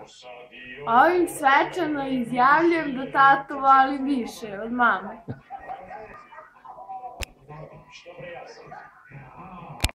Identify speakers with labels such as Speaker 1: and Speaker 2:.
Speaker 1: Ovim svečano izjavljujem da tatu volim više od mame.